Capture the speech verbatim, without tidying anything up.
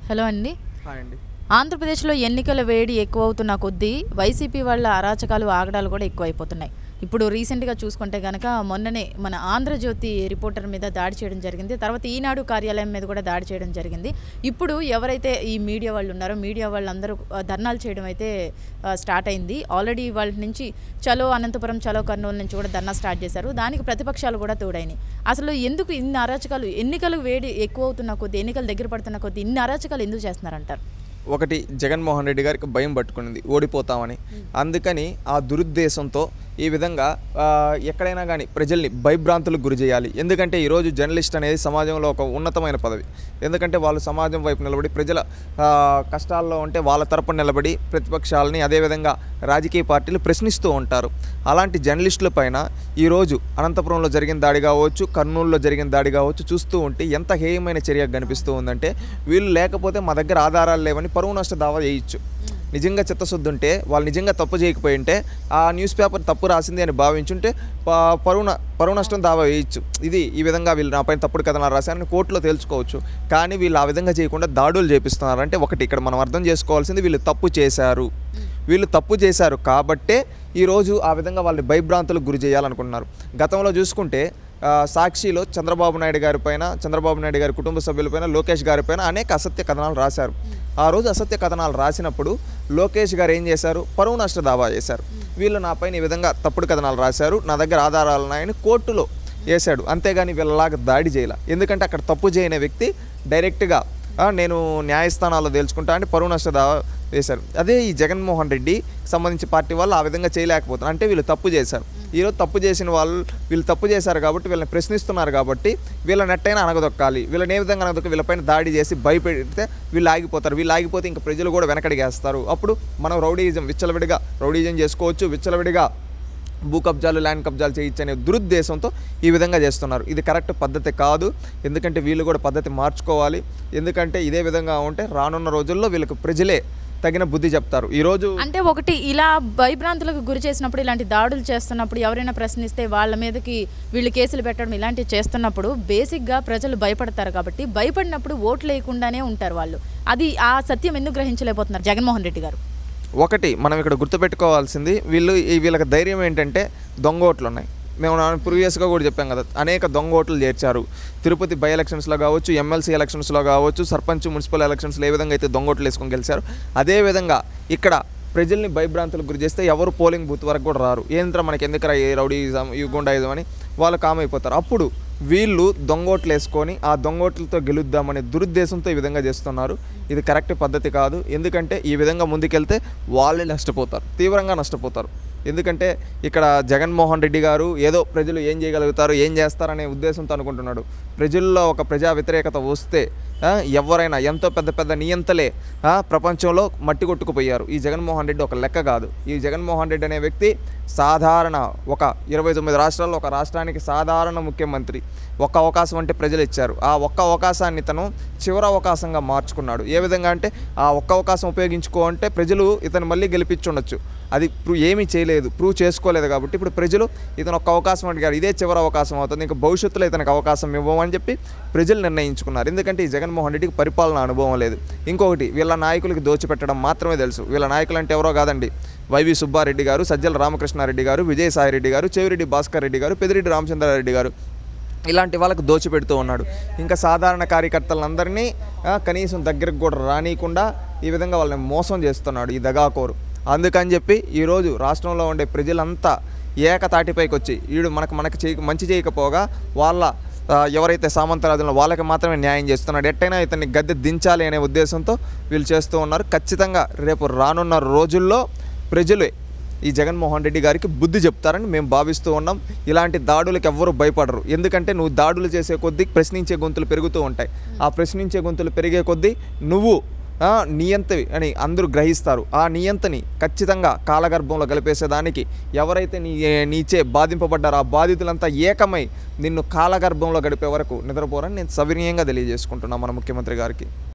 Hello అండి. Hi అండి. ఆంధ్రప్రదేశ్లో ఎన్నికల వేడి ఎక్కువవుతున్న కొద్దీ వైసీపీ వాళ్ళ అరాచకాలు ఆగడాలు కూడా ఎక్కువైపోతున్నాయి. ఇప్పుడు రీసెంట్గా చూసుకుంటే కనుక మొన్ననే మన ఆంధ్రజ్యోతి రిపోర్టర్ మీద దాడి చేయడం జరిగింది. తర్వాత ఈనాడు కార్యాలయం మీద కూడా దాడి చేయడం జరిగింది. ఇప్పుడు ఎవరైతే ఈ మీడియా వాళ్ళు ఉన్నారో మీడియా వాళ్ళందరూ ధర్నాలు చేయడం అయితే స్టార్ట్ అయింది. ఆల్రెడీ వాళ్ళ నుంచి చలో అనంతపురం, చలో కర్నూలు నుంచి కూడా ధర్నా స్టార్ట్ చేశారు. దానికి ప్రతిపక్షాలు కూడా తోడైనాయి. అసలు ఎందుకు ఇన్ని అరాచకాలు, ఎన్నికలు వేడి ఎక్కువ అవుతున్న కొద్దీ, ఎన్నికలు దగ్గర పడుతున్న కొద్దీ ఇన్ని అరాచకాలు ఎందుకు చేస్తున్నారంటారు? ఒకటి, జగన్మోహన్ రెడ్డి గారికి భయం పట్టుకునింది ఓడిపోతామని. అందుకని ఆ దురుద్దేశంతో ఈ విధంగా ఎక్కడైనా కానీ ప్రజల్ని భయభ్రాంతులకు గురి చేయాలి. ఎందుకంటే ఈరోజు జర్నలిస్ట్ అనేది సమాజంలో ఒక ఉన్నతమైన పదవి. ఎందుకంటే వాళ్ళు సమాజం వైపు నిలబడి ప్రజల కష్టాల్లో ఉంటే వాళ్ళ తరపున నిలబడి ప్రతిపక్షాలని అదేవిధంగా రాజకీయ పార్టీలు ప్రశ్నిస్తూ ఉంటారు. అలాంటి జర్నలిస్టుల పైన ఈరోజు అనంతపురంలో జరిగిన దాడి కావచ్చు, కర్నూలులో జరిగిన దాడి కావచ్చు చూస్తూ ఉంటే ఎంత హేయమైన చర్య కనిపిస్తూ ఉందంటే, వీళ్ళు లేకపోతే మా దగ్గర ఆధారాలు లేవని పరువు నష్ట దావా చేయొచ్చు. నిజంగా చిత్తశుద్ధి ఉంటే, వాళ్ళు నిజంగా తప్పు చేయకపోయి ఉంటే, ఆ న్యూస్ పేపర్ తప్పు రాసింది అని భావించుంటే పరువు పరువు నష్టం దావా వేయచ్చు. ఇది ఈ విధంగా వీళ్ళు నా పైన తప్పుడు కథనాలు రాశారని కోర్టులో తేల్చుకోవచ్చు. కానీ వీళ్ళు ఆ విధంగా చేయకుండా దాడులు చేపిస్తున్నారు. అంటే ఒకటి ఇక్కడ మనం అర్థం చేసుకోవాల్సింది, వీళ్ళు తప్పు చేశారు. వీళ్ళు తప్పు చేశారు కాబట్టే ఈరోజు ఆ విధంగా వాళ్ళని భయభ్రాంతులకు గురి చేయాలనుకుంటున్నారు. గతంలో చూసుకుంటే సాక్షిలో చంద్రబాబు నాయుడు గారి పైన, చంద్రబాబు నాయుడు గారి కుటుంబ సభ్యులపైన, లోకేష్ గారి పైన అనేక అసత్య కథనాలు రాశారు. ఆ రోజు అసత్య కథనాలు రాసినప్పుడు లోకేష్ గారు ఏం చేశారు? పరువు నష్ట దావా చేశారు. వీళ్ళు నా పైన ఈ విధంగా తప్పుడు కథనాలు రాశారు, నా దగ్గర ఆధారాలు ఉన్నాయని కోర్టులో వేశాడు. అంతేగాని వీళ్ళలాగా దాడి చేయాల. ఎందుకంటే అక్కడ తప్పు చేయని వ్యక్తి డైరెక్ట్గా నేను న్యాయస్థానాల్లో తేల్చుకుంటా అని పరువు నష్ట దావా వేశారు. అదే ఈ జగన్మోహన్ రెడ్డి సంబంధించి పార్టీ వాళ్ళు ఆ విధంగా చేయలేకపోతున్నారు. అంటే వీళ్ళు తప్పు చేశారు. ఈరోజు తప్పు చేసిన వాళ్ళు వీళ్ళు తప్పు చేశారు కాబట్టి వీళ్ళని ప్రశ్నిస్తున్నారు కాబట్టి వీళ్ళని ఎట్టయినా అనగదొక్కాలి. వీళ్ళని ఏ విధంగా అనగదొక్క వీళ్ళపైన దాడి చేసి భయపెడితే వీళ్ళు ఆగిపోతారు. వీళ్ళు ఆగిపోతే ఇంకా ప్రజలు కూడా వెనకడిగేస్తారు. అప్పుడు మనం రౌడీయిజం విచ్చలవిడిగా రౌడీయిజం చేసుకోవచ్చు, విచ్చలవిడిగా భూ కబ్జాలు, ల్యాండ్ కబ్జాలు చేయొచ్చు అనే దురుద్దేశంతో ఈ విధంగా చేస్తున్నారు. ఇది కరెక్ట్ పద్ధతి కాదు. ఎందుకంటే వీళ్ళు కూడా పద్ధతి మార్చుకోవాలి. ఎందుకంటే ఇదే విధంగా ఉంటే రానున్న రోజుల్లో వీళ్ళకి ప్రజలే తగిన బుద్ధి చెప్తారు. ఈరోజు అంటే ఒకటి, ఇలా భయభ్రాంతులకు గురి చేసినప్పుడు, ఇలాంటి దాడులు చేస్తున్నప్పుడు, ఎవరైనా ప్రశ్నిస్తే వాళ్ళ మీదకి వీళ్ళు కేసులు పెట్టడం ఇలాంటివి చేస్తున్నప్పుడు బేసిక్గా ప్రజలు భయపడతారు. కాబట్టి భయపడినప్పుడు ఓట్లు వేయకుండానే ఉంటారు వాళ్ళు. అది ఆ సత్యం ఎందుకు గ్రహించలేకపోతున్నారు జగన్మోహన్ రెడ్డి గారు? ఒకటి, మనం ఇక్కడ గుర్తుపెట్టుకోవాల్సింది, వీళ్ళు ఈ వీళ్ళకి ధైర్యం ఏంటంటే దొంగ ఓట్లు ఉన్నాయి. మేము ప్రీవియస్గా కూడా చెప్పాం కదా, అనేక దొంగ ఓట్లు చేర్చారు. తిరుపతి బై ఎలక్షన్స్లో కావచ్చు, ఎమ్మెల్సీ ఎలక్షన్స్లో కావచ్చు, సర్పంచ్, మున్సిపల్ ఎలక్షన్స్లో ఏ విధంగా అయితే దొంగ ఓట్లు వేసుకొని గెలిచారు, అదేవిధంగా ఇక్కడ ప్రజల్ని భయభ్రాంతులకు గురి చేస్తే ఎవరు పోలింగ్ బూత్ వరకు కూడా రారు. ఏంద్ర మనకి ఎందుకురా ఏ రౌడీయిజం, ఈ గుండాయిజం అని వాళ్ళు కామ్ అయిపోతారు. అప్పుడు వీళ్ళు దొంగోట్లు వేసుకొని ఆ దొంగోట్లతో గెలుద్దామనే దురుద్దేశంతో ఈ విధంగా చేస్తున్నారు. ఇది కరెక్ట్ పద్ధతి కాదు. ఎందుకంటే ఈ విధంగా ముందుకెళ్తే వాళ్ళే నష్టపోతారు, తీవ్రంగా నష్టపోతారు. ఎందుకంటే ఇక్కడ జగన్మోహన్ రెడ్డి గారు ఏదో ప్రజలు ఏం చేయగలుగుతారు, ఏం చేస్తారనే ఉద్దేశంతో అనుకుంటున్నాడు. ప్రజల్లో ఒక ప్రజా వ్యతిరేకత వస్తే ఎవరైనా ఎంతో పెద్ద పెద్ద నియంతలే ప్రపంచంలో మట్టి కొట్టుకుపోయారు. ఈ జగన్మోహన్ రెడ్డి ఒక లెక్క కాదు. ఈ జగన్మోహన్ రెడ్డి అనే వ్యక్తి సాధారణ ఒక ఇరవై తొమ్మిది రాష్ట్రాల్లో ఒక రాష్ట్రానికి సాధారణ ముఖ్యమంత్రి. ఒక్క అవకాశం అంటే ప్రజలు ఇచ్చారు. ఆ ఒక్క అవకాశాన్ని తను చివరి అవకాశంగా మార్చుకున్నాడు. ఏ విధంగా అంటే ఆ ఒక్క అవకాశం ఉపయోగించుకో అంటే ప్రజలు ఇతను మళ్ళీ గెలిపించుండొచ్చు. అది ప్రూ ఏమీ చేయలేదు, ప్రూవ్ చేసుకోలేదు. కాబట్టి ఇప్పుడు ప్రజలు ఇతను ఒక్క అవకాశం అడిగారు, ఇదే చివరి అవకాశం అవుతుంది, ఇంకా భవిష్యత్తులో ఇతనికి అవకాశం ఇవ్వమని చెప్పి ప్రజలు నిర్ణయించుకున్నారు. ఎందుకంటే ఈ జగన్మోహన్ రెడ్డికి పరిపాలన అనుభవం లేదు. ఇంకొకటి, వీళ్ళ నాయకులకి దోచిపెట్టడం మాత్రమే తెలుసు. వీళ్ళ నాయకులు అంటే ఎవరో కాదండి, వైవి సుబ్బారెడ్డి గారు, సజ్జల రామకృష్ణారెడ్డి గారు, విజయసాయిరెడ్డి గారు, చెవిరెడ్డి భాస్కర్ రెడ్డి గారు, పెదిరెడ్డి రామచంద్రారెడ్డి గారు, ఇలాంటి వాళ్ళకు దోచిపెడుతూ ఉన్నాడు. ఇంకా సాధారణ కార్యకర్తలందరినీ కనీసం దగ్గరకు కూడా రానియకుండా ఈ విధంగా వాళ్ళని మోసం చేస్తున్నాడు ఈ దగాకోరు. అందుకని చెప్పి ఈరోజు రాష్ట్రంలో ఉండే ప్రజలంతా ఏకతాటిపైకి వచ్చి వీడు మనకు మనకు చేయ మంచి చేయకపోగా వాళ్ళ ఎవరైతే సామంతరాజులో వాళ్ళకి మాత్రమే న్యాయం చేస్తున్నాడు, ఎట్టయినా ఇతన్ని గద్దె దించాలి అనే ఉద్దేశంతో వీళ్ళు చేస్తూ ఉన్నారు. ఖచ్చితంగా రేపు రానున్న రోజుల్లో ప్రజలే ఈ జగన్మోహన్ రెడ్డి గారికి బుద్ధి చెప్తారని మేము భావిస్తూ ఉన్నాం. ఇలాంటి దాడులకు ఎవ్వరూ భయపడరు. ఎందుకంటే నువ్వు దాడులు చేసే కొద్దీ ప్రశ్నించే గొంతులు పెరుగుతూ ఉంటాయి. ఆ ప్రశ్నించే గొంతులు పెరిగే కొద్దీ నువ్వు నియంతవి అని అందరూ గ్రహిస్తారు. ఆ నియంతని ఖచ్చితంగా కాలగర్భంలో గలిపేసేదానికి ఎవరైతే నీ నీచే బాధింపబడ్డారో ఆ బాధితులంతా ఏకమై నిన్ను కాలగర్భంలో గడిపే వరకు నిద్రపోరని నేను సవినయంగా తెలియజేసుకుంటున్నాను మన ముఖ్యమంత్రి గారికి.